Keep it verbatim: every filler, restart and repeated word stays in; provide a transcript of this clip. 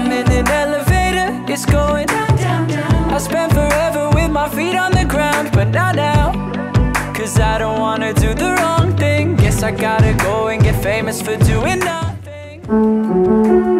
I'm in an elevator, it's going down, down, down. I spent forever with my feet on the ground, but not now, cause I don't wanna do the wrong thing. Guess I gotta go and get famous for doing nothing.